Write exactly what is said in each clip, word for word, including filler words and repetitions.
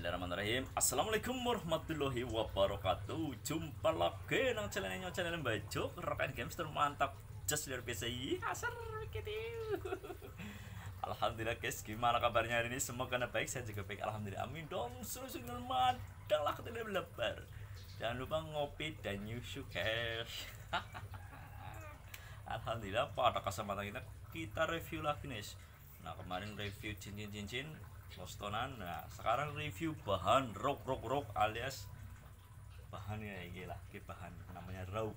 Bismillahirrahmanirrahim. Assalamualaikum warahmatullahi wabarakatuh. Jumpa lagi nang channelnya channel Bajo Rock Games termantap just luar biasa. Asar gitu. Alhamdulillah guys, gimana kabarnya hari ini? Semoga baik, saya juga baik. Alhamdulillah, amin dong. Suruh-suruh mantap lah ketemu lebar. Jangan lupa ngopi dan nyusu guys. Alhamdulillah pada kesempatan kita kita review lagi nih. Nah kemarin review cincin-cincin postonan, nah sekarang review bahan rok rok rok alias bahannya ini lah, bahan namanya rok.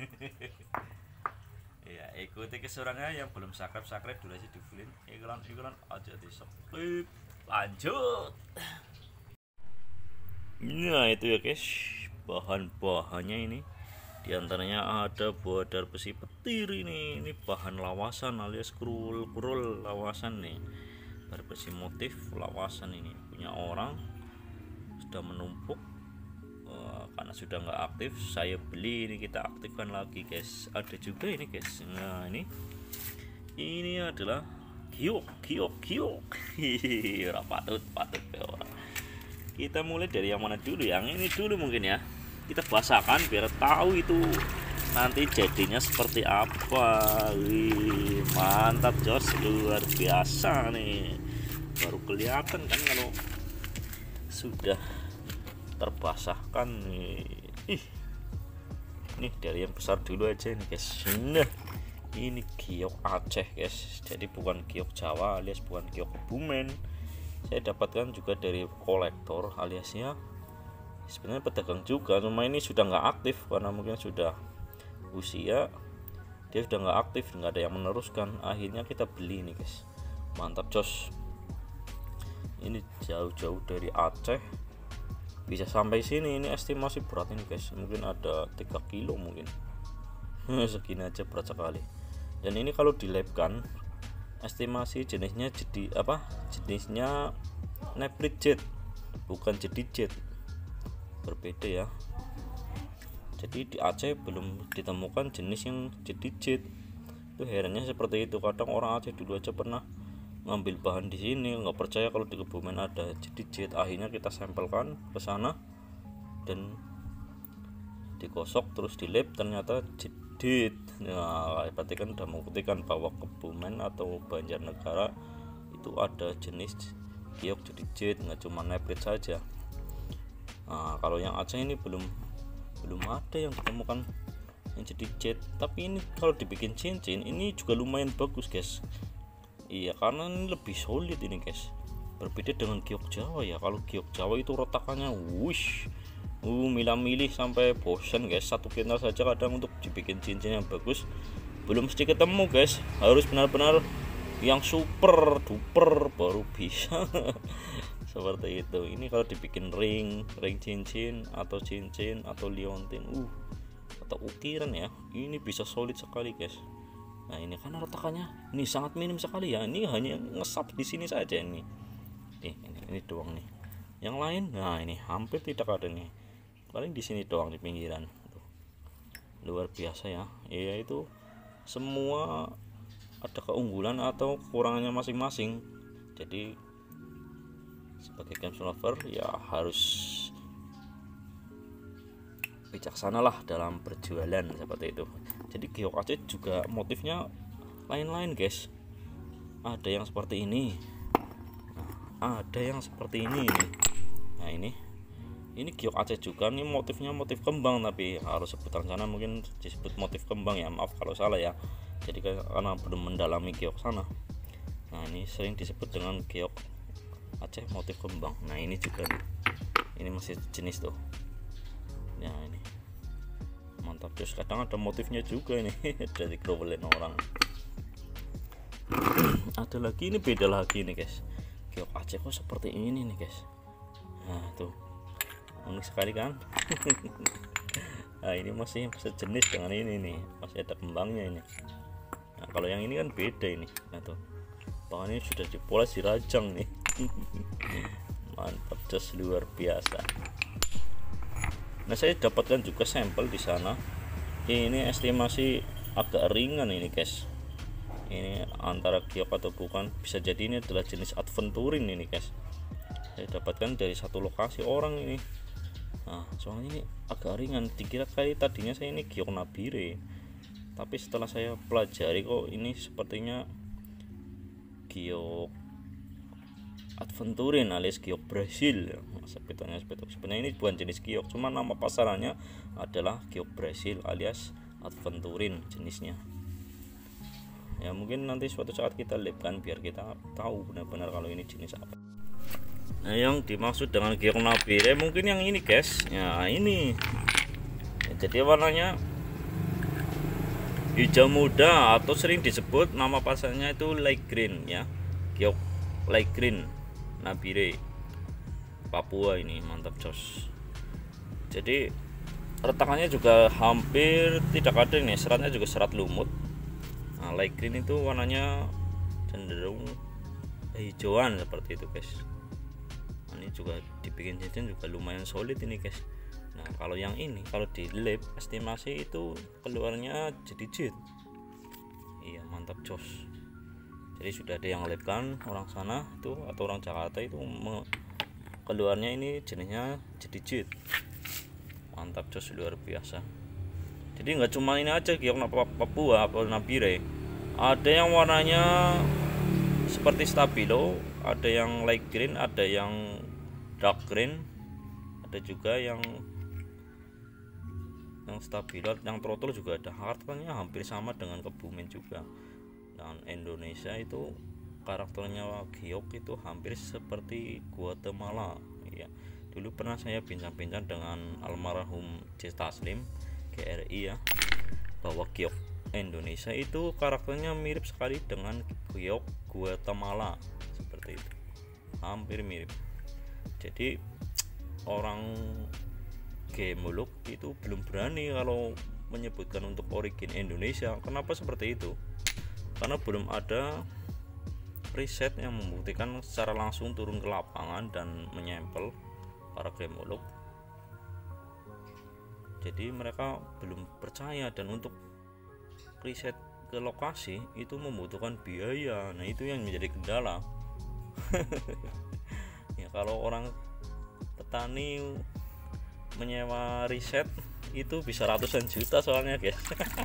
Ya ikuti keseruannya, yang belum subscribe subscribe dulu aja, difulin iklan iklan aja di subscribe. Lanjut. Nah itu ya guys, bahan-bahannya ini diantaranya ada bodar besi petir, ini ini bahan lawasan alias krul krul lawasan nih, bersih motif lawasan. Ini punya orang sudah menumpuk, uh, karena sudah nggak aktif saya beli, ini kita aktifkan lagi guys. Ada juga ini guys, nah ini ini adalah giok giok giok. patut patut ya orang. Kita mulai dari yang mana dulu? Yang ini dulu mungkin ya, kita bahasakan biar tahu itu nanti jadinya seperti apa. Wih, mantap jos, luar biasa nih. Baru kelihatan kan kalau sudah terbasahkan nih. Ih, ini dari yang besar dulu aja nih guys. Nah, ini giok Aceh guys, jadi bukan giok Jawa alias bukan giok Kebumen. Saya dapatkan juga dari kolektor aliasnya sebenarnya pedagang juga, cuma ini sudah nggak aktif karena mungkin sudah usia, dia sudah nggak aktif, nggak ada yang meneruskan. Akhirnya kita beli nih guys, mantap jos. Ini jauh-jauh dari Aceh bisa sampai sini. Ini estimasi berat ini guys, mungkin ada tiga kilo mungkin. Segini aja berat sekali. Dan ini kalau dilabkan estimasi jenisnya jadi apa, jenisnya Neprit jet, bukan jadi jet, berbeda ya. Jadi di Aceh belum ditemukan jenis yang jadi jet. Itu herannya seperti itu. Kadang orang Aceh dulu aja pernah ngambil bahan di sini, nggak percaya kalau di Kebumen ada jadi jet. Akhirnya kita sampelkan ke sana dan digosok terus di lab, ternyata jedit. Nah, berarti kan udah membuktikan bahwa Kebumen atau Banjarnegara itu ada jenis giok jadi jet, nggak cuma neprit saja. Nah, kalau yang Aceh ini belum belum ada yang ditemukan yang jadi jet. Tapi ini kalau dibikin cincin ini juga lumayan bagus guys. Iya, karena ini lebih solid ini guys, berbeda dengan giok Jawa ya. Kalau giok Jawa itu retakannya wush, uh milah-milih sampai bosan guys. Satu kintal saja kadang untuk dibikin cincin yang bagus belum mesti ketemu guys, harus benar-benar yang super duper baru bisa. Seperti itu. Ini kalau dibikin ring ring cincin atau cincin atau liontin uh atau ukiran ya, ini bisa solid sekali guys. Nah ini kan retakannya ini sangat minim sekali ya, ini hanya ngesap di sini saja ini. Nih, ini, ini doang nih. Yang lain, nah ini hampir tidak ada nih, paling di sini doang di pinggiran. Tuh. Luar biasa ya. Ya itu semua ada keunggulan atau kekurangannya masing-masing. Jadi sebagai games lover ya harus bijaksana lah dalam berjualan seperti itu. Jadi giok Aceh juga motifnya lain-lain guys. Ada yang seperti ini, nah, ada yang seperti ini. Nah ini ini giok Aceh juga nih, motifnya motif kembang, tapi harus sebutan sana mungkin disebut motif kembang ya, maaf kalau salah ya. Jadi karena belum mendalami giok sana. Nah ini sering disebut dengan giok Aceh motif kembang. Nah ini juga nih, ini masih jenis tuh. Nah ini mantap terus. Kadang ada motifnya juga ini dari growelin orang. Ada lagi, ini beda lagi nih guys, giok Aceh kok seperti ini nih guys. Nah tuh unik sekali kan. Nah ini masih sejenis dengan ini nih, masih ada kembangnya ini. Nah kalau yang ini kan beda ini. Nah tuh bahannya sudah dipoles, dirajang nih. Mantap just, luar biasa. Nah saya dapatkan juga sampel di sana. Ini estimasi agak ringan ini guys. Ini antara giok atau bukan, bisa jadi ini adalah jenis adventurin ini guys. saya dapatkan dari satu lokasi orang ini. Nah, soalnya ini agak ringan, dikira kali tadinya saya ini giok nabire, tapi setelah saya pelajari kok ini sepertinya giok aventurin alias giok Brasil. Sebetulnya sebenarnya ini bukan jenis giok, cuma nama pasarannya adalah giok Brasil alias aventurin jenisnya. Ya mungkin nanti suatu saat kita labkan biar kita tahu benar-benar kalau ini jenis apa. Nah, yang dimaksud dengan giok nabire mungkin yang ini guys. Ya ini ya, jadi warnanya hijau muda atau sering disebut nama pasarnya itu light green ya, giok light green nabire Papua ini. Mantap jos. Jadi retakannya juga hampir tidak ada ini, seratnya juga serat lumut. Nah, light green itu warnanya cenderung hijauan seperti itu guys. Nah, ini juga dibikin jajan juga lumayan solid ini guys. Nah kalau yang ini kalau di lab estimasi itu keluarnya jadi jet. Iya mantap jos. Jadi sudah ada yang labkan orang sana itu atau orang Jakarta itu keluarnya ini jenisnya jadi jet. Mantap jos, luar biasa. Jadi nggak cuma ini aja giok Papua atau nabire, ada yang warnanya seperti stabilo, ada yang light green, ada yang dark green, ada juga yang yang stabilo, yang trotol juga ada. Karakternya hampir sama dengan Kebumen juga. Dan Indonesia itu karakternya giok itu hampir seperti Guatemala ya. Dulu pernah saya bincang-bincang dengan almarhum J Taslim G R I ya, bahwa giok Indonesia itu karakternya mirip sekali dengan giok Guatemala seperti itu, hampir mirip. Jadi orang Gemolog itu belum berani kalau menyebutkan untuk origin Indonesia. Kenapa seperti itu? Karena belum ada riset yang membuktikan secara langsung turun ke lapangan dan menyempel para gemolog. Jadi mereka belum percaya, dan untuk riset ke lokasi itu membutuhkan biaya. Nah itu yang menjadi kendala. Ya kalau orang petani menyewa riset itu bisa ratusan juta soalnya guys.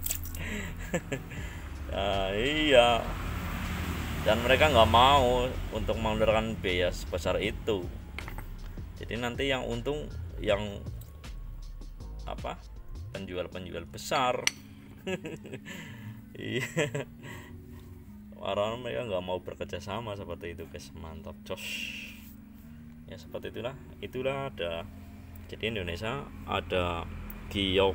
Ya, iya, dan mereka nggak mau untuk mengeluarkan biaya sebesar itu. Jadi nanti yang untung yang apa, penjual-penjual besar. Iya, orang mereka nggak mau bekerja sama seperti itu guys. Mantap jos ya, seperti itulah itulah ada. Jadi Indonesia ada giok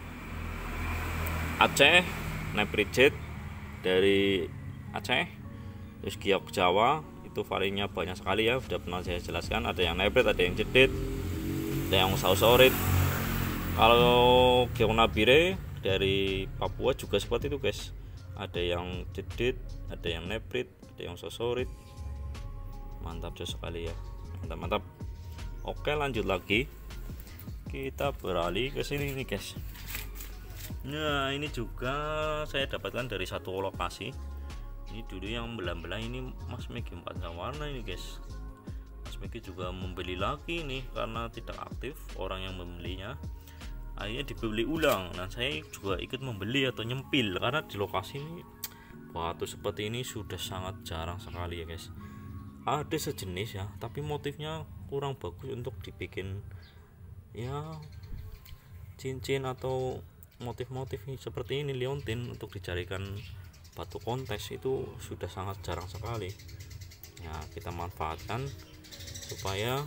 Aceh Neprijit dari Aceh, terus giok Jawa itu variannya banyak sekali ya, sudah pernah saya jelaskan. Ada yang neprit, ada yang jedit, ada yang sausorit. Kalau giok nabire dari Papua juga seperti itu guys, ada yang jedit, ada yang neprit, ada yang sausorit. Mantap jos sekali ya, mantap mantap. Oke lanjut lagi, kita beralih ke sini nih guys. Nah ini juga saya dapatkan dari satu lokasi. Ini dulu yang belah-belah ini Mas Megi empat warna ini guys. Mas Megi juga membeli lagi nih karena tidak aktif orang yang membelinya, akhirnya dibeli ulang. Nah saya juga ikut membeli atau nyempil karena di lokasi ini batu seperti ini sudah sangat jarang sekali ya guys. Ada sejenis ya, tapi motifnya kurang bagus untuk dibikin ya cincin atau motif-motif seperti ini liontin untuk dicarikan batu kontes itu sudah sangat jarang sekali ya. Kita manfaatkan supaya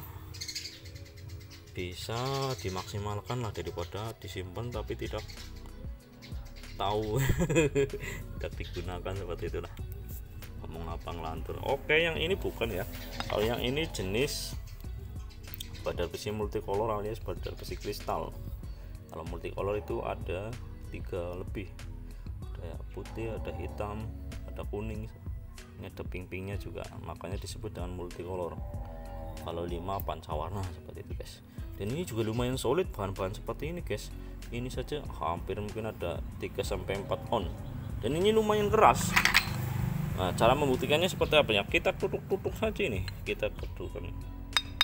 bisa dimaksimalkan lah, daripada disimpan tapi tidak tahu tidak digunakan seperti itulah. Ngomong apa ngelantur. Oke yang ini bukan ya, kalau yang ini jenis badar besi multicolor alias badar besi kristal. Kalau multicolor itu ada tiga lebih, ada putih, ada hitam, ada kuning, ini ada pink-pinknya juga, makanya disebut dengan multicolor. Kalau lima pancawarna seperti itu guys. Dan ini juga lumayan solid bahan-bahan seperti ini guys. Ini saja hampir mungkin ada tiga sampai empat on, dan ini lumayan keras. Nah cara membuktikannya seperti apa ya, kita tutuk-tutuk saja ini, kita kedukkan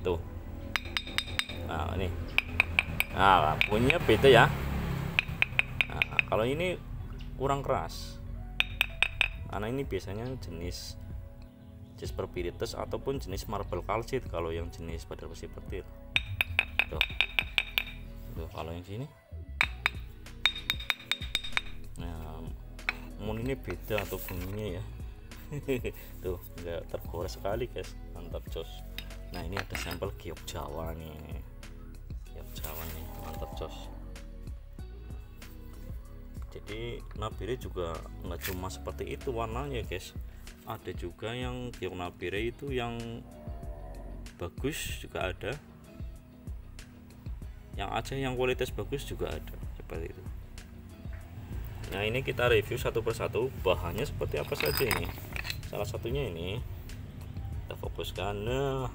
tuh. Nah ini, nah bunyinya beda ya. Nah, kalau ini kurang keras karena ini biasanya jenis Jasper Piritus ataupun jenis marble calcite kalau yang jenis badar besi petir. Tuh. Tuh kalau yang sini, nah mun ini beda atau bunyinya ya. Tuh nggak tergores sekali guys, mantap jos. Nah ini ada sampel giok Jawa nih, giok Jawa nih, mantap jos. Jadi nabire juga nggak cuma seperti itu warnanya guys, ada juga yang giok nabire itu yang bagus juga ada, yang Aceh yang kualitas bagus juga ada seperti itu. Nah ini kita review satu persatu bahannya seperti apa saja ini. Salah satunya ini kita fokuskan. Nah,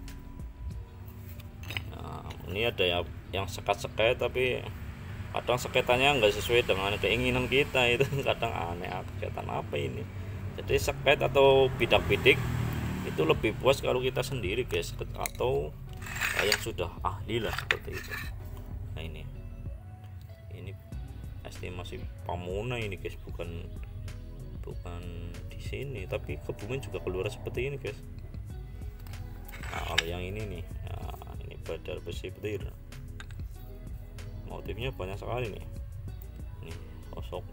nah ini ada yang yang sekat-seket tapi kadang seketannya nggak sesuai dengan keinginan kita, itu kadang aneh, seketan apa ini. Jadi seket atau bidak-bidik itu lebih puas kalau kita sendiri guys, atau yang sudah ahli lah seperti itu. Nah ini ini estimasi Pamona ini guys, bukan bukan di sini tapi Kebumen juga keluar seperti ini guys. Nah kalau yang ini nih, nah, ini badar besi petir, motifnya banyak sekali nih. Nih sosok,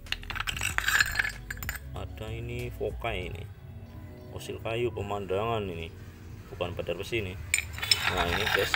ada ini fokai ini, fosil kayu pemandangan ini, bukan badar besi nih. Nah ini guys,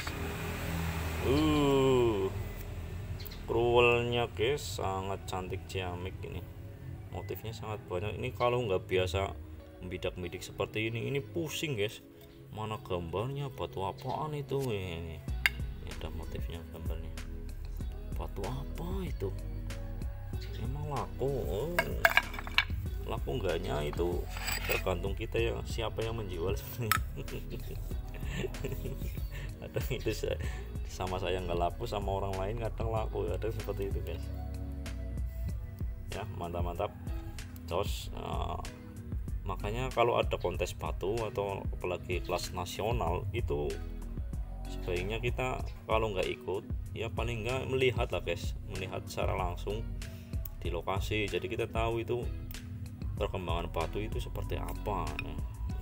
uh cruelnya guys sangat cantik ciamik ini, motifnya sangat banyak. Ini kalau nggak biasa membidak-bidik seperti ini ini pusing guys, mana gambarnya, batu apaan itu ini, ini ada motifnya, gambarnya batu apa itu, emang laku. Oh, laku enggaknya itu tergantung kita ya, siapa yang menjual sebenarnya. Kadang itu sama saya nggak laku, sama orang lain kadang laku, ada seperti itu guys ya. Mantap-mantap terus. Nah, makanya kalau ada kontes batu atau apalagi kelas nasional itu sebaiknya kita kalau nggak ikut ya paling nggak melihat lah guys, melihat secara langsung di lokasi, jadi kita tahu itu perkembangan batu itu seperti apa. Nah,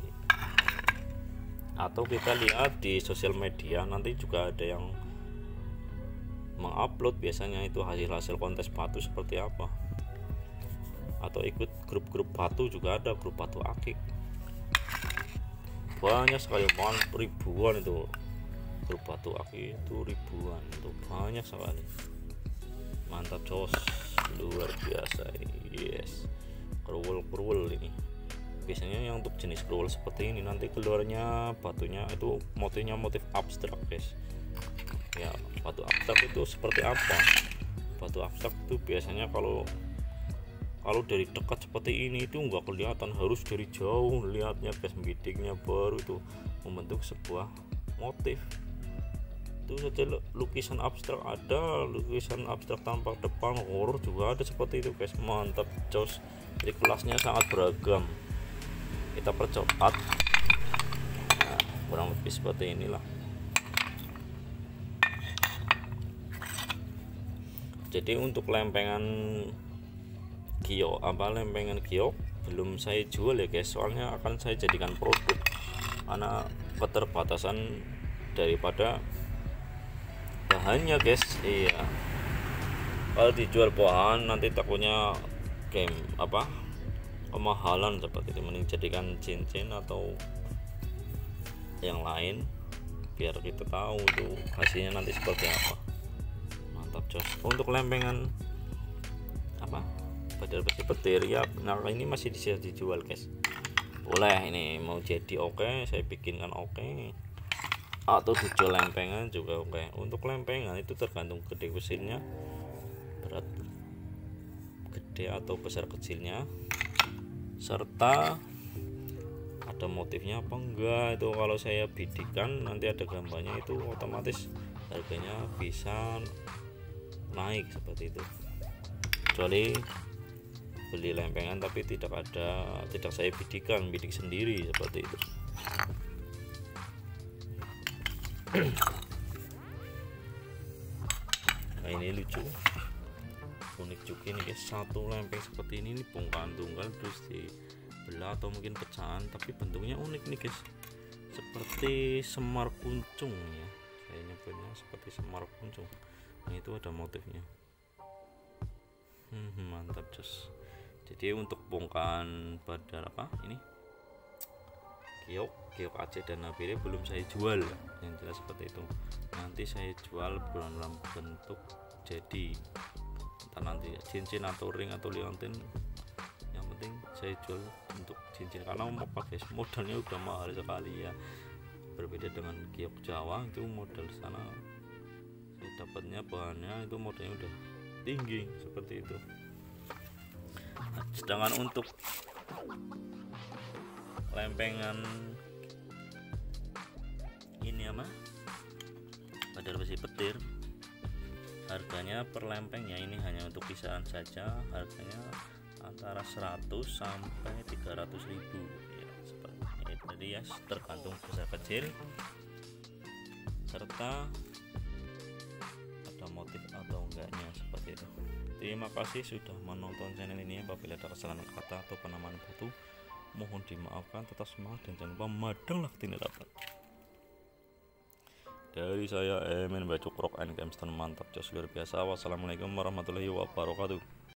atau kita lihat di sosial media, nanti juga ada yang mengupload biasanya itu hasil-hasil kontes batu seperti apa, atau ikut grup-grup batu juga ada, grup batu akik banyak sekali, banget ribuan itu grup batu akik itu, ribuan itu banyak sekali. Mantap jos, luar biasa. Yes, cruel-cruel ini biasanya yang untuk jenis cruel seperti ini nanti keluarnya batunya itu motifnya motif abstrak guys ya. Batu abstrak itu seperti apa? Batu abstrak itu biasanya kalau kalau dari dekat seperti ini itu enggak kelihatan, harus dari jauh lihatnya guys, bidiknya baru itu membentuk sebuah motif. Itu saja lukisan abstrak ada, lukisan abstrak tanpa depan, horor juga ada seperti itu guys. Mantap jos, jadi kelasnya sangat beragam. Kita percepat, nah, kurang lebih seperti inilah. Jadi untuk lempengan giok, apa lempengan giok belum saya jual ya guys, soalnya akan saya jadikan produk karena keterbatasan daripada bahannya guys. Iya, kalau dijual bahan nanti takutnya game apa kemahalan seperti itu, mending jadikan cincin atau yang lain biar kita tahu tuh hasilnya nanti seperti apa. Mantap jos. Untuk lempengan apa badar besi petir ya, nah ini masih bisa dijual guys, boleh ini mau jadi oke, okay, saya bikinkan oke, okay. Atau dijual lempengan juga oke. Okay. Untuk lempengan itu tergantung gede mesinnya, berat gede atau besar kecilnya, serta ada motifnya apa enggak. Itu kalau saya bidikan nanti ada gambarnya, itu otomatis harganya bisa naik seperti itu. Kecuali beli lempengan tapi tidak ada, tidak saya bidikan, bidik sendiri seperti itu. Nah ini lucu, unik juga nih guys, satu lempeng seperti ini, ini bongkahan tunggal terus dibelah atau mungkin pecahan, tapi bentuknya unik nih guys, seperti semar kuncung ya, saya nyebutnya seperti semar kuncung. Nah itu ada motifnya. Hmm, mantap jos. Jadi untuk bongkahan pada apa ini kiok kiok Aceh dan Nabire belum saya jual, yang jelas seperti itu. Nanti saya jual dalam bentuk jadi, entah nanti cincin atau ring atau liontin, yang penting saya jual untuk cincin karena apa guys, modalnya udah mahal sekali ya, berbeda dengan kiok Jawa itu modal sana saya dapatnya bahannya itu modalnya udah tinggi seperti itu. Nah, sedangkan untuk lempengan ini apa badar besi petir, harganya per lempengnya ini hanya untuk kisaran saja, harganya antara seratus sampai tiga ratus ribu ya, seperti ini. Jadi ya tergantung besar kecil serta ada motif atau enggaknya seperti itu. Terima kasih sudah menonton channel ini. Apabila ada kesalahan kata atau penamaan butuh mohon dimaafkan, tetap semangat dan jangan lupa madanglah tidak dapat. Dari saya Emin Bacuk Rock and Gameston, mantap jos luar biasa. Wassalamualaikum warahmatullahi wabarakatuh.